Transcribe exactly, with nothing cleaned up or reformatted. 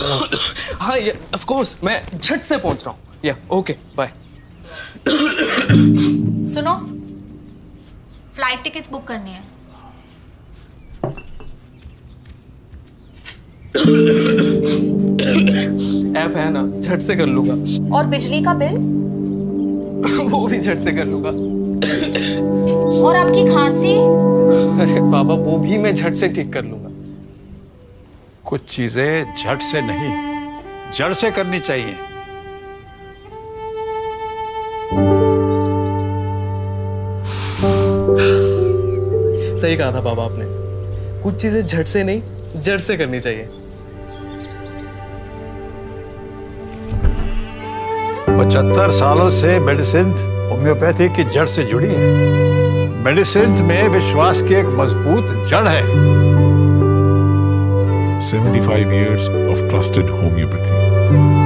हाँ ये of course, मैं झट से पहुंच रहा हूँ। या ओके बाय। सुनो, फ्लाइट टिकट्स बुक करनी है। ऐप है ना, झट से कर लूंगा। और बिजली का बिल? वो भी झट से कर लूंगा। और आपकी खांसी? अरे बाबा, वो भी मैं झट से ठीक कर लूंगा। कुछ चीजें झट से नहीं, जड़ से करनी चाहिए। सही कहा था बाबा आपने, कुछ चीजें झट से नहीं, जड़ से करनी चाहिए। पचहत्तर सालों से मेडिसिन होम्योपैथी की जड़ से जुड़ी है। मेडिसिन में विश्वास की एक मजबूत जड़ है। seventy-five years of trusted homeopathy.